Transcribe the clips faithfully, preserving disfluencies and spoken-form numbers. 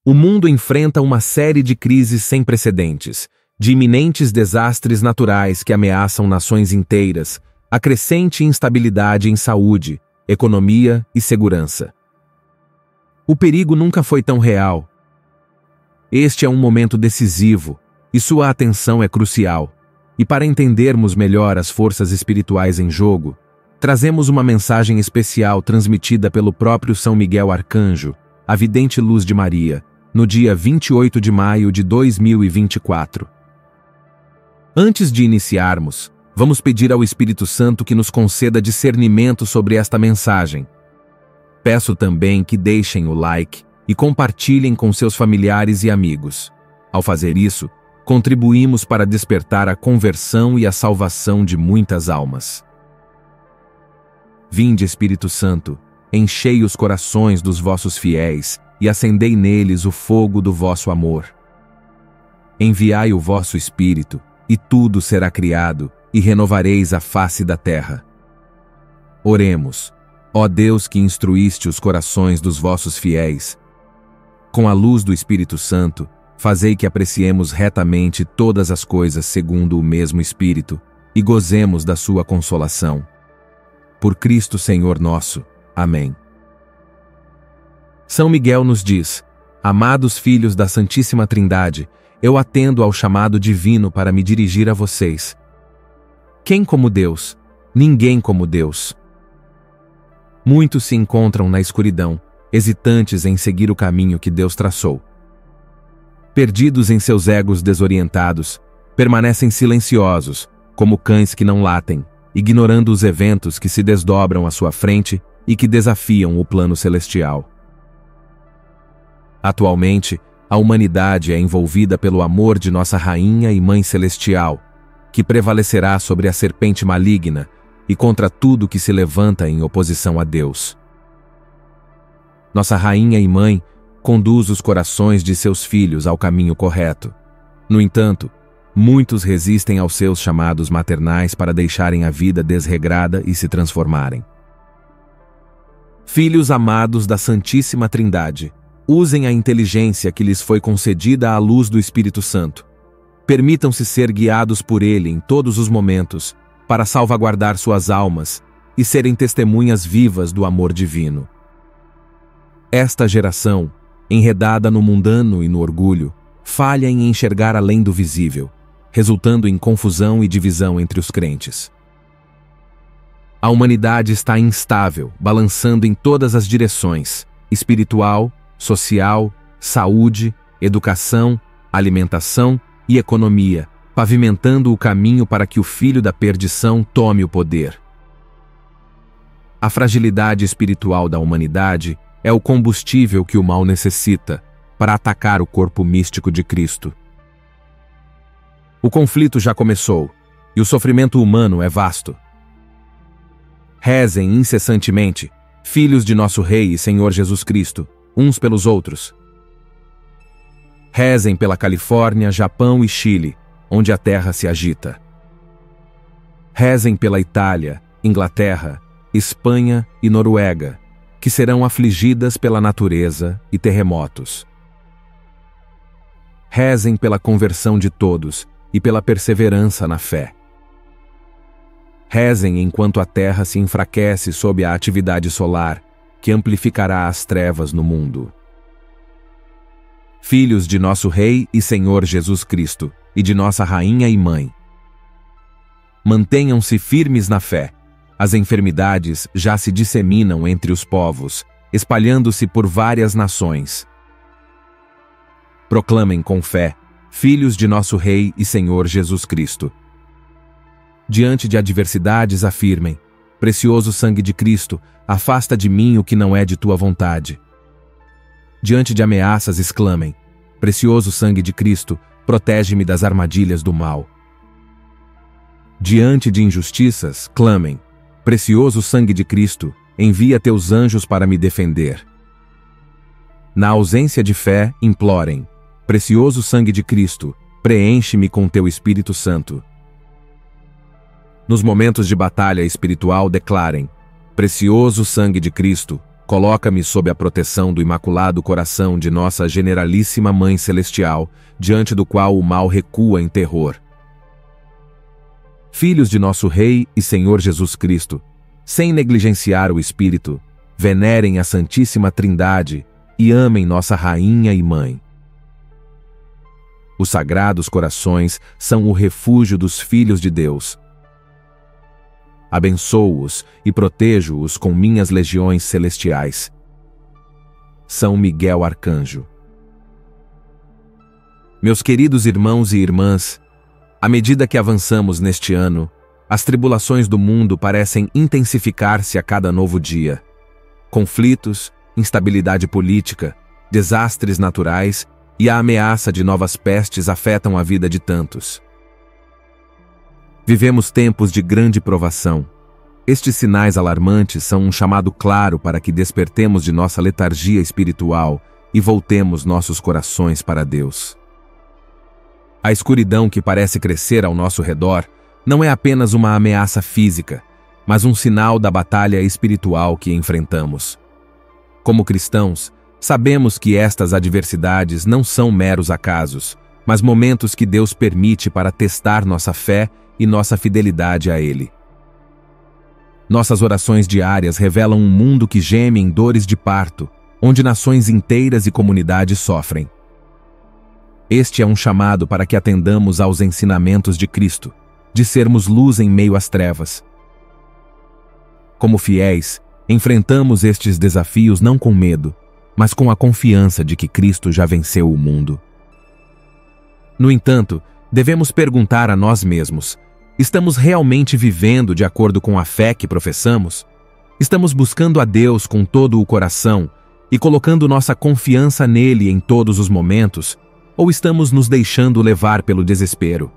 O mundo enfrenta uma série de crises sem precedentes, de iminentes desastres naturais que ameaçam nações inteiras, a crescente instabilidade em saúde, economia e segurança. O perigo nunca foi tão real. Este é um momento decisivo, e sua atenção é crucial. E para entendermos melhor as forças espirituais em jogo, trazemos uma mensagem especial transmitida pelo próprio São Miguel Arcanjo, a vidente luz de Maria, no dia vinte e oito de maio de dois mil e vinte e quatro. Antes de iniciarmos, vamos pedir ao Espírito Santo que nos conceda discernimento sobre esta mensagem. Peço também que deixem o like e compartilhem com seus familiares e amigos. Ao fazer isso, contribuímos para despertar a conversão e a salvação de muitas almas. Vinde, Espírito Santo, enchei os corações dos vossos fiéis e acendei neles o fogo do vosso amor. Enviai o vosso Espírito, e tudo será criado, e renovareis a face da terra. Oremos, ó Deus que instruíste os corações dos vossos fiéis. Com a luz do Espírito Santo, fazei que apreciemos retamente todas as coisas segundo o mesmo Espírito, e gozemos da sua consolação. Por Cristo Senhor nosso. Amém. São Miguel nos diz: amados filhos da Santíssima Trindade, eu atendo ao chamado divino para me dirigir a vocês. Quem como Deus? Ninguém como Deus. Muitos se encontram na escuridão, hesitantes em seguir o caminho que Deus traçou. Perdidos em seus egos desorientados, permanecem silenciosos, como cães que não latem, ignorando os eventos que se desdobram à sua frente e que desafiam o plano celestial. Atualmente, a humanidade é envolvida pelo amor de nossa Rainha e Mãe Celestial, que prevalecerá sobre a serpente maligna e contra tudo que se levanta em oposição a Deus. Nossa Rainha e Mãe conduz os corações de seus filhos ao caminho correto. No entanto, muitos resistem aos seus chamados maternais para deixarem a vida desregrada e se transformarem. Filhos amados da Santíssima Trindade, usem a inteligência que lhes foi concedida à luz do Espírito Santo. Permitam-se ser guiados por ele em todos os momentos, para salvaguardar suas almas e serem testemunhas vivas do amor divino. Esta geração, enredada no mundano e no orgulho, falha em enxergar além do visível, resultando em confusão e divisão entre os crentes. A humanidade está instável, balançando em todas as direções: espiritual, social, saúde, educação, alimentação e economia, pavimentando o caminho para que o filho da perdição tome o poder. A fragilidade espiritual da humanidade é o combustível que o mal necessita para atacar o corpo místico de Cristo. O conflito já começou, e o sofrimento humano é vasto. Rezem incessantemente, filhos de nosso Rei e Senhor Jesus Cristo, uns pelos outros. Rezem pela Califórnia, Japão e Chile, onde a terra se agita. Rezem pela Itália, Inglaterra, Espanha e Noruega, que serão afligidas pela natureza e terremotos. Rezem pela conversão de todos e pela perseverança na fé. Rezem enquanto a terra se enfraquece sob a atividade solar, que amplificará as trevas no mundo. Filhos de nosso Rei e Senhor Jesus Cristo, e de nossa Rainha e Mãe, mantenham-se firmes na fé. As enfermidades já se disseminam entre os povos, espalhando-se por várias nações. Proclamem com fé, filhos de nosso Rei e Senhor Jesus Cristo. Diante de adversidades afirmem: precioso sangue de Cristo, afasta de mim o que não é de tua vontade. Diante de ameaças exclamem: precioso sangue de Cristo, protege-me das armadilhas do mal. Diante de injustiças, clamem: precioso sangue de Cristo, envia teus anjos para me defender. Na ausência de fé, implorem: precioso sangue de Cristo, preenche-me com teu Espírito Santo. Nos momentos de batalha espiritual, declarem: precioso sangue de Cristo, Coloca-me sob a proteção do Imaculado Coração de nossa Generalíssima Mãe Celestial, diante do qual o mal recua em terror. Filhos de nosso Rei e Senhor Jesus Cristo, sem negligenciar o Espírito, venerem a Santíssima Trindade e amem nossa Rainha e Mãe. Os Sagrados Corações são o refúgio dos filhos de Deus. Abençoo-os e protejo-os com minhas legiões celestiais. São Miguel Arcanjo. Meus queridos irmãos e irmãs, à medida que avançamos neste ano, as tribulações do mundo parecem intensificar-se a cada novo dia. Conflitos, instabilidade política, desastres naturais e a ameaça de novas pestes afetam a vida de tantos. Vivemos tempos de grande provação. Estes sinais alarmantes são um chamado claro para que despertemos de nossa letargia espiritual e voltemos nossos corações para Deus. A escuridão que parece crescer ao nosso redor não é apenas uma ameaça física, mas um sinal da batalha espiritual que enfrentamos. Como cristãos, sabemos que estas adversidades não são meros acasos, mas momentos que Deus permite para testar nossa fé e nossa fidelidade a Ele. Nossas orações diárias revelam um mundo que geme em dores de parto, onde nações inteiras e comunidades sofrem. Este é um chamado para que atendamos aos ensinamentos de Cristo, de sermos luz em meio às trevas. Como fiéis, enfrentamos estes desafios não com medo, mas com a confiança de que Cristo já venceu o mundo. No entanto, devemos perguntar a nós mesmos: estamos realmente vivendo de acordo com a fé que professamos? Estamos buscando a Deus com todo o coração e colocando nossa confiança nele em todos os momentos? Ou estamos nos deixando levar pelo desespero?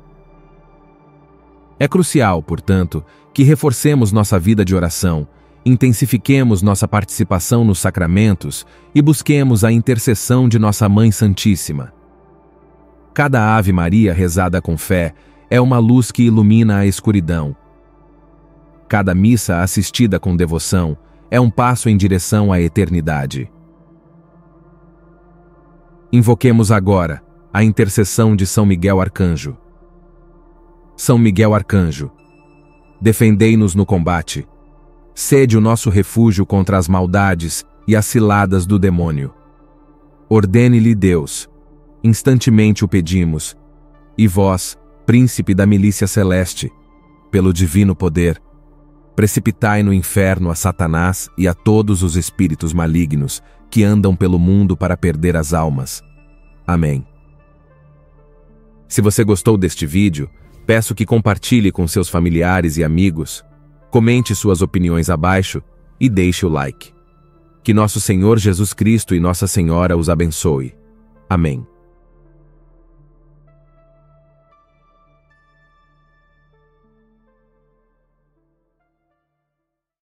É crucial, portanto, que reforcemos nossa vida de oração, intensifiquemos nossa participação nos sacramentos e busquemos a intercessão de nossa Mãe Santíssima. Cada Ave Maria rezada com fé é uma luz que ilumina a escuridão. Cada missa assistida com devoção é um passo em direção à eternidade. Invoquemos agora a intercessão de São Miguel Arcanjo. São Miguel Arcanjo, defendei-nos no combate. Sede o nosso refúgio contra as maldades e as ciladas do demônio. Ordene-lhe Deus, instantemente o pedimos, e vós, príncipe da milícia celeste, pelo divino poder, precipitai no inferno a Satanás e a todos os espíritos malignos que andam pelo mundo para perder as almas. Amém. Se você gostou deste vídeo, peço que compartilhe com seus familiares e amigos, comente suas opiniões abaixo e deixe o like. Que nosso Senhor Jesus Cristo e Nossa Senhora os abençoe. Amém.